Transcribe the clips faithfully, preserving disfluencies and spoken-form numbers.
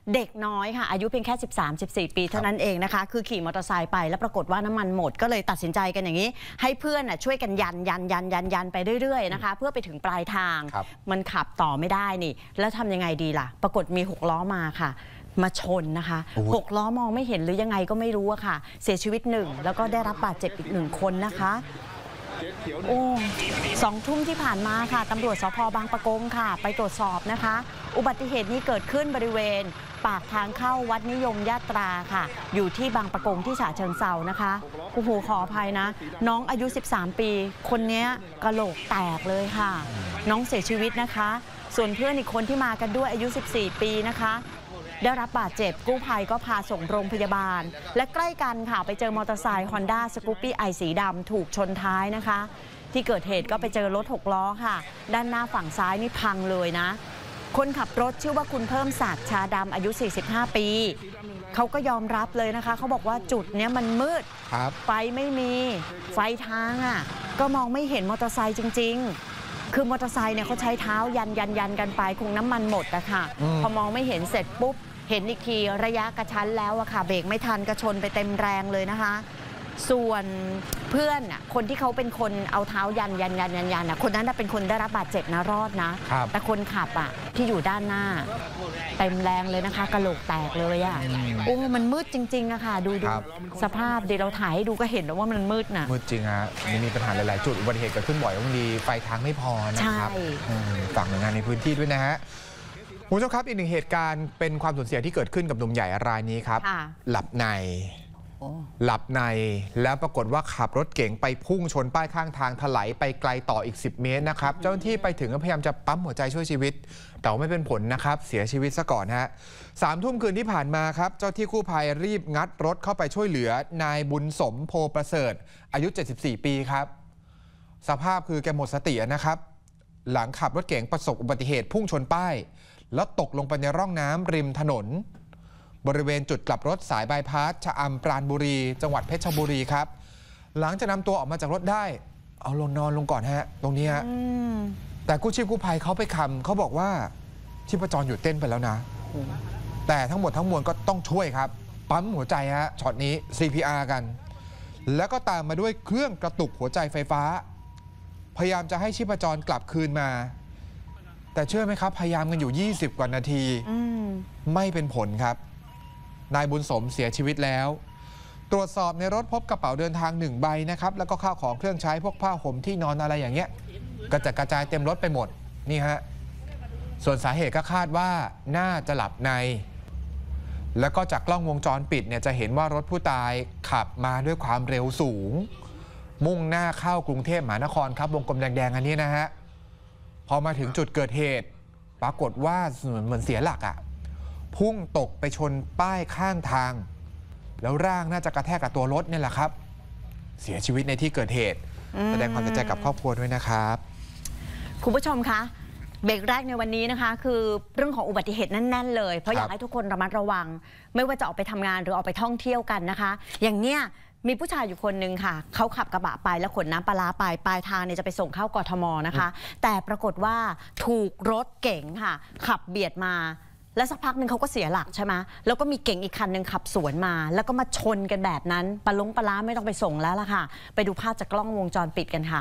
เด็กน้อยค่ะอายุเพียงแค่ สิบสาม สิบสี่ ปีเท่านั้นเองนะคะคือขี่มอเตอร์ไซค์ไปแล้วปรากฏว่าน้ำมันหมดก็เลยตัดสินใจกันอย่างนี้ให้เพื่อนช่วยกันยันยันยันยันยันไปเรื่อยๆนะคะเพื่อไปถึงปลายทางมันขับต่อไม่ได้นี่แล้วทำยังไงดีล่ะปรากฏมีหกล้อมาค่ะมาชนนะคะหกล้อมองไม่เห็นหรือยังไงก็ไม่รู้อะค่ะเสียชีวิตหนึ่งแล้วก็ได้รับบาดเจ็บอีกหนึ่งคนนะคะโอ้สองทุ่มที่ผ่านมาค่ะตำรวจสภ.บางปะกงค่ะไปตรวจสอบนะคะอุบัติเหตุนี้เกิดขึ้นบริเวณปากทางเข้าวัดนิยมญาตราค่ะอยู่ที่บางปะกงที่ฉะเชิงเทรานะคะโอ้โหขออภัยนะน้องอายุสิบสามปีคนนี้กะโหลกแตกเลยค่ะน้องเสียชีวิตนะคะส่วนเพื่อนอีกคนที่มากันด้วยอายุสิบสี่ปีนะคะได้รับบาดเจ็บกู้ภัยก็พาส่งโรงพยาบาลและใกล้กันค่ะไปเจอมอเตอร์ไซค์ฮอนด้าสกูปปี้ไอสีดำถูกชนท้ายนะคะที่เกิดเหตุก็ไปเจอรถหกล้อค่ะด้านหน้าฝั่งซ้ายนี่พังเลยนะคนขับรถชื่อว่าคุณเพิ่มศักดิ์ชาดำอายุสี่สิบห้าปีเขาก็ยอมรับเลยนะคะเขาบอกว่าจุดเนี้ยมันมืดไฟไม่มีไฟทางอ่ะก็มองไม่เห็นมอเตอร์ไซค์จริงๆคือมอเตอร์ไซค์เนี่ยเขาใช้เท้ายันยันยันกันไปคงน้ำมันหมดอะค่ะพอมองไม่เห็นเสร็จปุ๊บเห็นอีกทีระยะกระชั้นแล้วอะค่ะเบรกไม่ทันกระชนไปเต็มแรงเลยนะคะส่วนเพื่อนอะคนที่เขาเป็นคนเอาเท้ายันยันยันยันยันอะคนนั้นเป็นคนได้รับบาดเจ็บนะรอดนะแต่คนขับอะที่อยู่ด้านหน้าเต็มแรงเลยนะคะกระโหลกแตกเลยอะโอ้มันมืดจริงๆอะค่ะดูดูสภาพเดี๋ยวเราถ่ายให้ดูก็เห็นแล้วว่ามันมืดนะมืดจริงฮะมันมีปัญหาหลายๆจุดอุบัติเหตุเกิดขึ้นบ่อยบางทีไฟทางไม่พอนะครับฝากหน่วยงานในพื้นที่ด้วยนะฮะคุณผู้ชมครับอีกหนึ่งเหตุการณ์เป็นความสูญเสียที่เกิดขึ้นกับหนุ่มใหญ่รายนี้ครับหลับในหลับในแล้วปรากฏว่าขับรถเก๋งไปพุ่งชนป้ายข้างทางถลายไปไกลต่ออีกสิบเมตรนะครับเจ้าหน้าที่ไปถึงก็พยายามจะปั๊มหัวใจช่วยชีวิตแต่ไม่เป็นผลนะครับเสียชีวิตซะก่อนฮะสามทุ่มคืนที่ผ่านมาครับเจ้าที่กู้ภัยรีบงัดรถเข้าไปช่วยเหลือนายบุญสมโพประเสริฐอายุเจ็ดสิบสี่ปีครับสภาพคือแกหมดสตินะครับหลังขับรถเก๋งประสบอุบัติเหตุพุ่งชนป้ายแล้วตกลงไปในร่องน้ำริมถนนบริเวณจุดกลับรถสายบายพาสชะอำปราณบุรีจังหวัดเพชรบุรีครับหลังจากนำตัวออกมาจากรถได้เอาลงนอนลงก่อนฮะตรงนี้ฮะแต่กู้ชีพกู้ภัยเขาไปคำเขาบอกว่าชีพจรหยุดเต้นไปแล้วนะแต่ทั้งหมดทั้งมวลก็ต้องช่วยครับปั๊มหัวใจฮะช็อตนี้ ซี พี อาร์ กันแล้วก็ตามมาด้วยเครื่องกระตุกหัวใจไฟฟ้าพยายามจะให้ชีพจรกลับคืนมาแต่เชื่อไหมครับพยายามกันอยู่ยี่สิบกว่านาทีไม่เป็นผลครับนายบุญสมเสียชีวิตแล้วตรวจสอบในรถพบกระเป๋าเดินทางหนึ่งใบนะครับแล้วก็ข้าวของเครื่องใช้พวกผ้าห่มที่นอนอะไรอย่างเงี้ยกระจัดกระจายเต็มรถไปหมดนี่ฮะส่วนสาเหตุก็คาดว่าน่าจะหลับในแล้วก็จากกล้องวงจรปิดเนี่ยจะเห็นว่ารถผู้ตายขับมาด้วยความเร็วสูงมุ่งหน้าเข้ากรุงเทพมหานครครับวงกลมแดงๆอันนี้นะฮะพอมาถึงจุดเกิดเหตุปรากฏว่าเหมือนเสียหลักอ่ะพุ่งตกไปชนป้ายข้างทางแล้วร่างน่าจะกระแทกกับตัวรถนี่แหละครับเสียชีวิตในที่เกิดเหตุแสดงความเสียใจกับครอบครัวด้วยนะครับคุณผู้ชมคะเบรกแรกในวันนี้นะคะคือเรื่องของอุบัติเหตุแน่นๆเลยเพราะอยากให้ทุกคนระมัดระวังไม่ว่าจะออกไปทำงานหรือออกไปท่องเที่ยวกันนะคะอย่างเนี้ยมีผู้ชายอยู่คนหนึ่งค่ะเขาขับกระบะไปแล้วขนน้ำปลาร้าไปปลายทางเนี่ยจะไปส่งเข้ากทมนะคะแต่ปรากฏว่าถูกรถเก๋งค่ะขับเบียดมาแล้วสักพักหนึ่งเขาก็เสียหลักใช่ไหมแล้วก็มีเก๋งอีกคันหนึ่งขับสวนมาแล้วก็มาชนกันแบบนั้นปลาลงปลาร้าไม่ต้องไปส่งแล้วล่ะค่ะไปดูภาพจากกล้องวงจรปิดกันค่ะ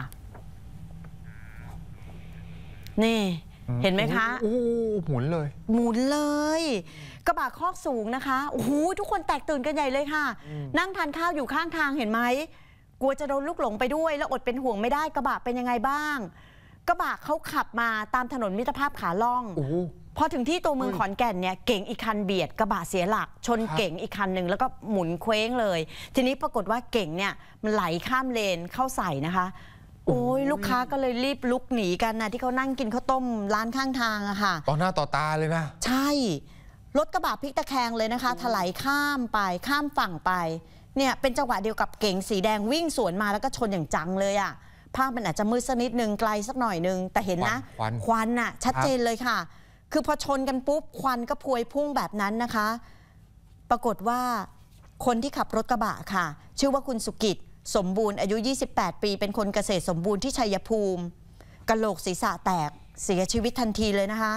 นี่เห็นไหมคะโอ้หมุนเลยหมุนเลยกระบะคอกสูงนะคะโอ้โหทุกคนแตกตื่นกันใหญ่เลยค่ะนั่งทานข้าวอยู่ข้างทางเห็นไหมกลัวจะโดนลูกหลงไปด้วยแล้วอดเป็นห่วงไม่ได้กระบะเป็นยังไงบ้างกระบะเขาขับมาตามถนนมิตรภาพขาล่องพอถึงที่ตัวเมืองขอนแก่นเนี่ยเก๋งอีกคันเบียดกระบะเสียหลักชนเก๋งอีกคันหนึ่งแล้วก็หมุนเคว้งเลยทีนี้ปรากฏว่าเก๋งเนี่ยมันไหลข้ามเลนเข้าใส่นะคะโอ้ยลูกค้าก็เลยรีบลุกหนีกันนะที่เขานั่งกินข้าวต้มร้านข้างทางอะค่ะต่อหน้าต่อตาเลยนะใช่รถกระบะพลิกตะแคงเลยนะคะถลายข้ามไปข้ามฝั่งไปเนี่ยเป็นจังหวะเดียวกับเก๋งสีแดงวิ่งสวนมาแล้วก็ชนอย่างจังเลยอะภาพมันอาจจะมืดสักนิดนึงไกลสักหน่อยนึงแต่เห็นนะควันน่ะชัดเจนเลยค่ะคือพอชนกันปุ๊บควันก็พวยพุ่งแบบนั้นนะคะปรากฏว่าคนที่ขับรถกระบะค่ะชื่อว่าคุณสุกิจสมบูรณ์อายุยี่สิบแปดปีเป็นคนเกษตรสมบูรณ์ที่ชัยภูมิกะโหลกศีรษะแตกเสียชีวิตทันทีเลยนะคะ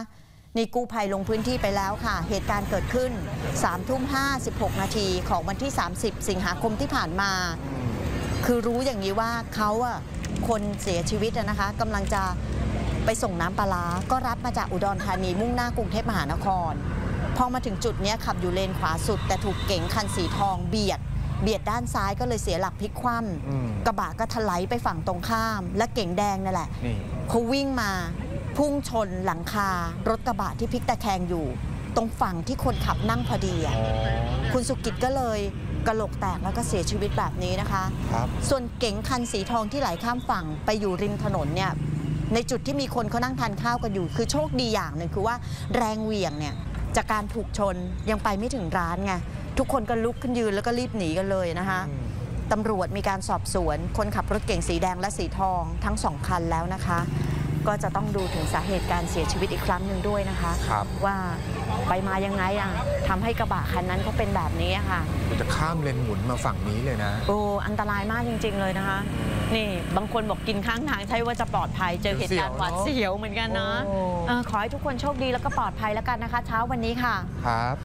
นี่กู้ภัยลงพื้นที่ไปแล้วค่ะเหตุการณ์เกิดขึ้นสามทุ่มห้าสิบหกนาทีของวันที่สามสิบสิงหาคมที่ผ่านมาคือรู้อย่างนี้ว่าเขาอะคนเสียชีวิตนะคะกำลังจะไปส่งน้ำปลาร้าก็รับมาจากอุดรธานีมุ่งหน้ากรุงเทพมหานครพอมาถึงจุดนี้ขับอยู่เลนขวาสุดแต่ถูกเก๋งคันสีทองเบียดเบียดด้านซ้ายก็เลยเสียหลักพลิกคว่ำกระบะก็ถลายไปฝั่งตรงข้ามและเก๋งแดงนั่นแหละเขาวิ่งมาพุ่งชนหลังคารถกระบะที่พลิกตะแคงอยู่ตรงฝั่งที่คนขับนั่งพอดีอ่ะคุณสุกิจก็เลยกระโหลกแตกแล้วก็เสียชีวิตแบบนี้นะคะส่วนเก๋งคันสีทองที่ไหลข้ามฝั่งไปอยู่ริมถนนเนี่ยในจุดที่มีคนเขานั่งทานข้าวกันอยู่คือโชคดีอย่างหนึ่งคือว่าแรงเหวี่ยงเนี่ยจากการถูกชนยังไปไม่ถึงร้านไงทุกคนก็ลุกขึ้นยืนแล้วก็รีบหนีกันเลยนะคะตำรวจมีการสอบสวนคนขับรถเก๋งสีแดงและสีทองทั้งสองคันแล้วนะคะก็จะต้องดูถึงสาเหตุการเสียชีวิตอีกครั้งหนึ่งด้วยนะคะว่าไปมายังไงอ่ะทำให้กระบะคันนั้นเขาเป็นแบบนี้ค่ะจะข้ามเลนหมุนมาฝั่งนี้เลยนะโอ้อันตรายมากจริงๆเลยนะคะนี่บางคนบอกกินข้างทางใช่ว่าจะปลอดภัยเจอเหตุการณ์หวาดเสียวเหมือนกันนะขอให้ทุกคนโชคดีแล้วก็ปลอดภัยแล้วกันนะคะเช้าวันนี้ค่ะครับ